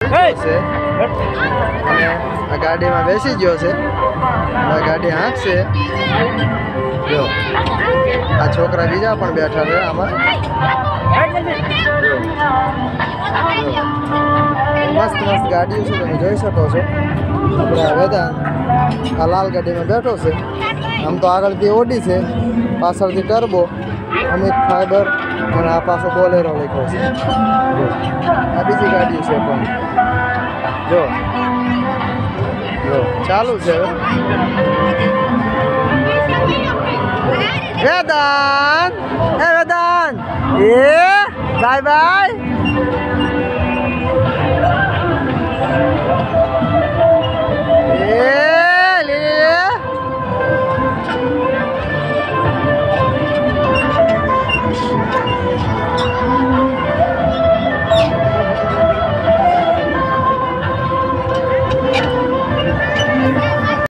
છે અને આ ગાડીમાં બેસી ગયો છે આ ગાડી હાંકશે જો આ છોકરા બીજા પણ બેઠા છે આમાં મસ્ત મસ્ત ગાડીઓ છે તમે જોઈ શકો છો આપણે વેદાંત આ લાલ ગાડીમાં બેઠો છે આમ તો આગળથી ઓડી છે પાછળથી ટર્બો અમિત ફાઈબર અને આ પાછો બોલેરો લખ્યો છે આ બીજી ગાડી છે પણ જો ચાલુ છે વેદાંત વેદાંત બાય બાય